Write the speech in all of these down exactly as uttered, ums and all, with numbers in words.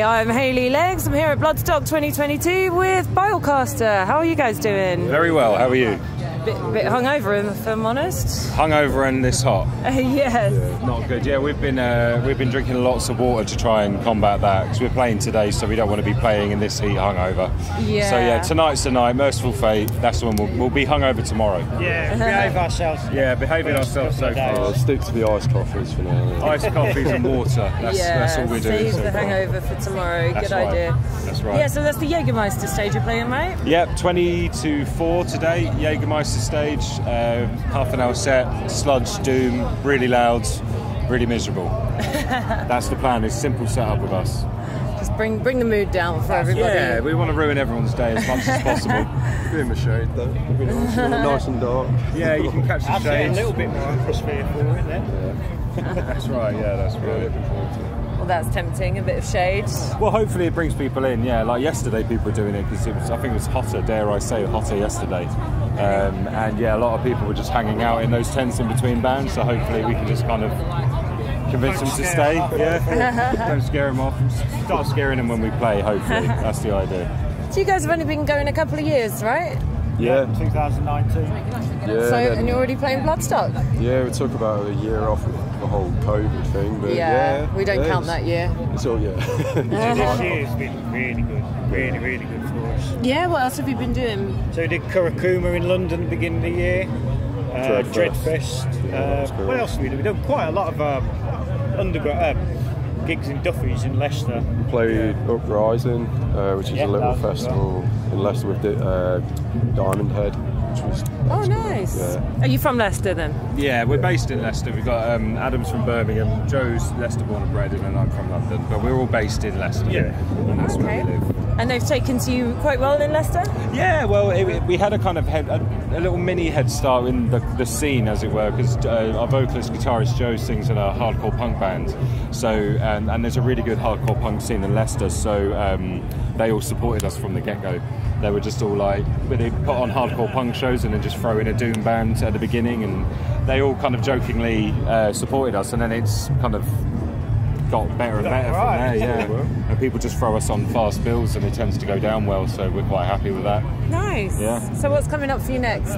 I'm Hayley Leggs. I'm here at Bloodstock twenty twenty-two with Bilecaster. How are you guys doing? Very well, how are you? Bit, bit hungover, if I'm honest. Hungover and this hot. Uh, yes. Yeah, not good. Yeah, we've been uh, we've been drinking lots of water to try and combat that because we're playing today, so we don't want to be playing in this heat hungover. Yeah. So yeah, tonight's the night. Merciful fate. That's the one. We'll, we'll be hungover tomorrow. Yeah, behave ourselves. Yeah, behaving ourselves so far. I'll stick to the iced coffees for now. Iced coffees and water. That's, yeah, that's all we're doing. save so the far. hangover for tomorrow. That's Good right. idea. That's right. Yeah, so that's the Jägermeister stage you're playing, right? Yep, twenty to four today. Jägermeister stage. Uh, half an hour set. Sludge, doom, really loud, really miserable. That's the plan. It's simple setup with us. Just bring bring the mood down for everybody. Yeah, we want to ruin everyone's day as much as possible. Bit in the shade though. It'd be nice, nice and dark. Yeah, you can catch the I'd say a shades. little bit more atmosphere for it, isn't it? That's right, yeah, that's right. Well, that's tempting, a bit of shade. Well, hopefully it brings people in, yeah. Like yesterday people were doing it because it was, I think it was hotter, dare I say, hotter yesterday. Um, and yeah, a lot of people were just hanging out in those tents in between bands, so hopefully we can just kind of convince them to stay. Yeah, don't scare them off. Start scaring them when we play, hopefully. That's the idea. So you guys have only been going a couple of years, right? Yeah. twenty nineteen. Yeah. So, then- and you're already playing Bloodstock? yeah, we took about a year off with the whole COVID thing, but Yeah, yeah, we don't yeah, count it's- that year. It's all yeah. This year's been really good, really, really good for us. Yeah, what else have you been doing? So we did Kurakuma in London at the beginning of the year, uh, Dreadfest. Dreadfest. Yeah, that's uh, cool. what else have we done? We've done quite a lot of uh, underground uh, gigs in Duffy's in Leicester. Played Uprising, uh, which is Yeah, a little that was festival in Leicester with the, uh, Diamond Head, which was. Oh, that's cool. nice. Yeah. Are you from Leicester then? Yeah, we're based in Leicester. We've got um, Adam's from Birmingham, Joe's Leicester born and bred, and then I'm from London. But we're all based in Leicester. Yeah. And that's where we live. And they've taken to you quite well in Leicester? Yeah, well, it, it- we had a kind of head, a, a little mini head start in the, the scene, as it were, because uh, our vocalist, guitarist Joe sings in a hardcore punk band. So, and, and there's a really good hardcore punk scene in Leicester. So um, they all supported us from the get-go. They were just all like, they put on hardcore punk shows and then just throw in a doom band at the beginning, and they all kind of jokingly uh, supported us. And then it's kind of got better and better Right. from there, yeah. And people just throw us on fast bills, and it tends to go down well. So we're quite happy with that. Nice. Yeah. So what's coming up for you next?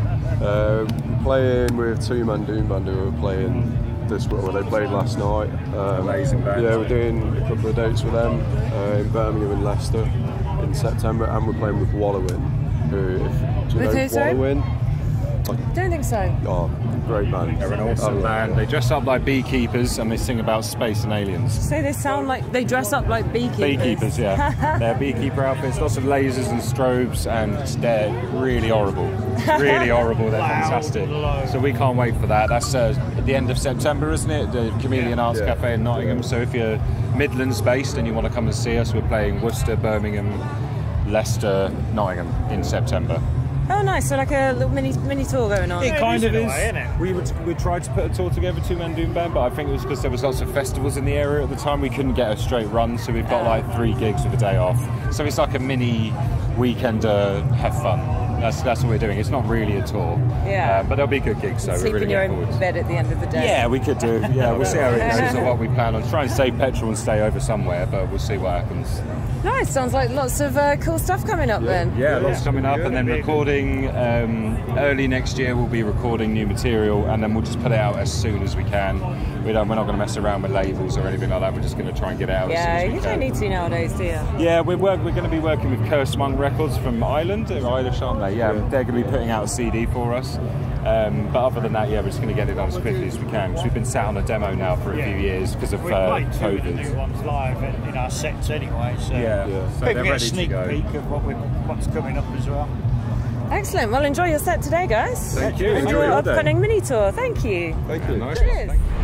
Uh, playing with Two Man Doom Band who were playing this well they played last night. Um, Amazing band. Yeah, we're doing a couple of dates with them uh, in Birmingham and Leicester in September, and we're playing with Wallowin. Who, if, do you With know who, sorry? Wallowin? Don't think so. Oh, great band. They're an awesome Oh, band. They dress up like beekeepers and they sing about space and aliens. So they sound like they dress up like beekeepers. Beekeepers, yeah. They're beekeeper outfits, lots of lasers and strobes, and they're really horrible. Really horrible, they're fantastic. So we can't wait for that. That's uh, at the end of September, isn't it? The Chameleon Arts Yeah. Cafe in Nottingham. So if you're Midlands based and you want to come and see us, we're playing Worcester, Birmingham, Leicester, Nottingham in September. Oh, nice. So like a little mini mini tour going on. It Yeah, kind it of is in is. a way, isn't it? We would we tried to put a tour together, Two Man Doom Band, but I think it was because there was lots of festivals in the area at the time. We couldn't get a straight run, so we've got like three gigs with a day off. So it's like a mini weekend, uh, have fun. That's that's what we're doing. It's not really a tour. Yeah. Uh, but there'll be good gigs, so Sleep we're really in your looking own forward. bed at the end of the day. Yeah, we could do. Yeah, we'll see how it goes or what we plan on. Try and save petrol and stay over somewhere, but we'll see what happens. Nice. Sounds like lots of uh, cool stuff coming up then. Yeah, lots coming up, and then recording um, early next year. We'll be recording new material, and then we'll just put it out as soon as we can. We don't. We're not going to mess around with labels or anything like that. We're just going to try and get it out. Yeah, as soon as we you can. don't need to nowadays, do you? Yeah, we're work, we're going to be working with Curse Monk Records from Ireland. They're Irish, aren't they? Yeah, they're going to be putting out a C D for us. Um, but other than that, yeah, we're just going to get it done as quickly as we can. Because we've been sat on a demo now for a few years because of We uh, played two of the new COVID. ones live in in our sets anyway, so Yeah, Yeah. so people they're get a ready to sneak go. peek of what we what's coming up as well. Excellent. Well, enjoy your set today, guys. Thank you. And Enjoy your your day. upcoming mini tour. Thank you. Thank you. Nice. Cheers. Thank you.